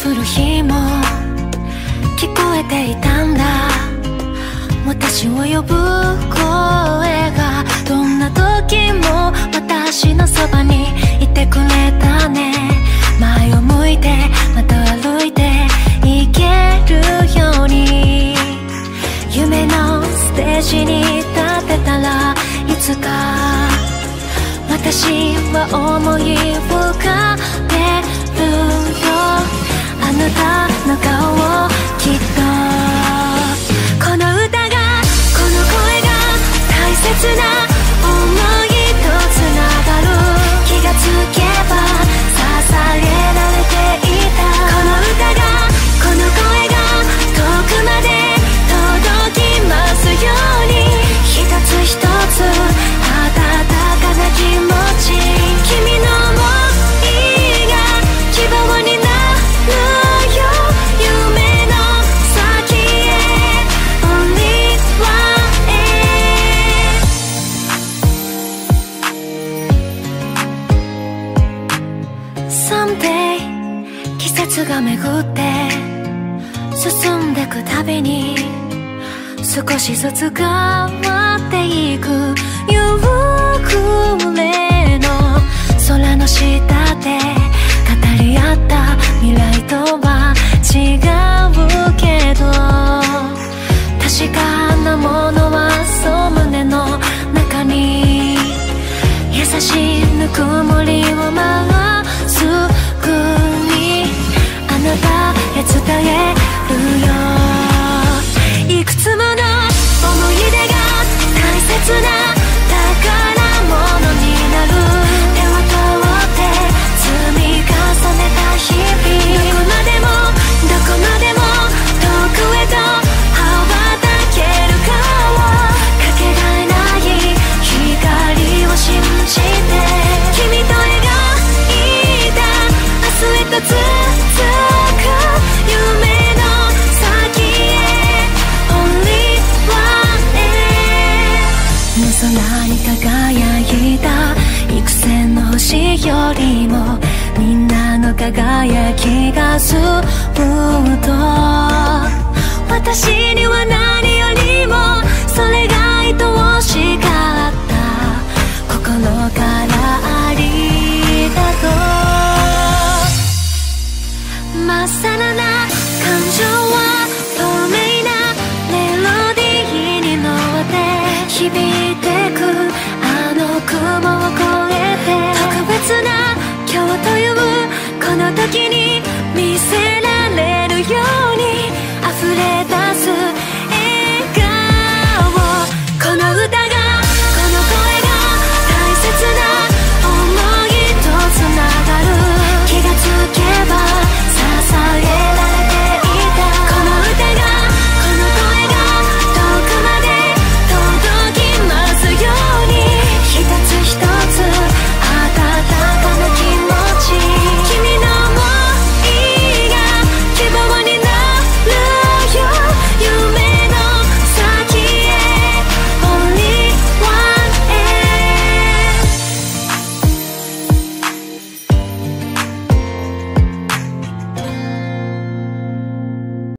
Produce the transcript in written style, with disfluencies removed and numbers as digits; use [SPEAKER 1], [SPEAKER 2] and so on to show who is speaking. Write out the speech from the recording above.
[SPEAKER 1] する日も聞こえていたんだ。私を呼ぶ声がどんな時も私のそばにいてくれたね。前を向いてまた歩いていけるように、夢のステージに立てたらいつか私は思い浮かべるよ。あなたの顔をきっと、この歌がこの声が大切な想いとつながる。気がつけば支えられていた。この歌がこの声が遠くまで届きますように、一つ一つ温かな気持ち、君の想いが希望になるよ。夢の先へ Only one へ。Someday 季節が巡って進んでくたびに少しずつ変わっていく夕暮れの空の下で語り合った未来とは違うけど、確かなものはそう胸の中に優しいぬくもりをまっすぐにあなたへ伝えるよ。いくつもの思い出が大切な宝物になる。手を取って積み重ねた日々、どこまでもどこまでも遠くへと羽ばたけるかを、かけがえない光を信じて君と描いた明日へと続く夢の先へ Only one へ。空に輝いた幾千の星よりもみんなの輝きがずっと私には何よりもそれが愛おしかった。心からありがとう。まっさらな感情は透明なメロディーに乗って響いてくあの雲を越えて、特別な今日というこの時に